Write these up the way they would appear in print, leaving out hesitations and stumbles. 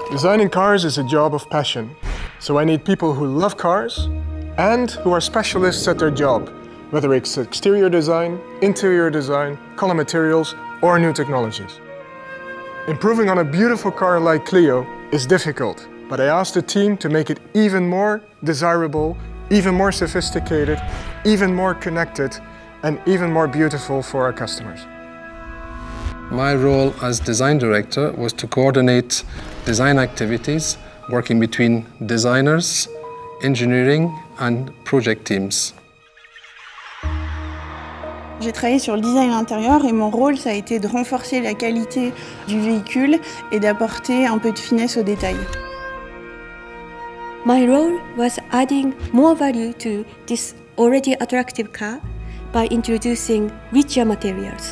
Designing cars is a job of passion, so I need people who love cars and who are specialists at their job, whether it's exterior design, interior design, color materials, or new technologies. Improving on a beautiful car like Clio is difficult, but I asked the team to make it even more desirable, even more sophisticated, even more connected, and even more beautiful for our customers. My role as design director was to coordinate design activities, working between designers, engineering and project teams. J'ai travaillé sur le design intérieur et mon rôle, ça a été de renforcer la qualité du véhicule et d'apporter un peu de finesse aux détails. My role was adding more value to this already attractive car by introducing richer materials.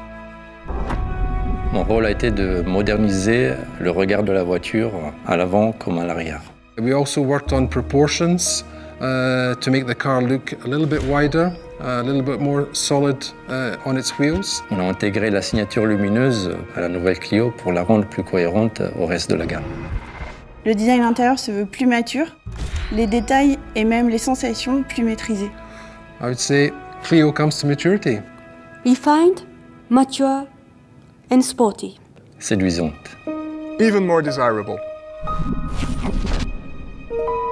Mon rôle a été de moderniser le regard de la voiture à l'avant comme à l'arrière. We also worked on proportions to make the car look a little bit wider, a little bit more solid on its wheels. On a intégré la signature lumineuse à la nouvelle Clio pour la rendre plus cohérente au reste de la gamme. Le design intérieur se veut plus mature, les détails et même les sensations plus maîtrisées. I would say Clio comes to maturity. Refined, mature, and sporty. Séduisante. Even more desirable.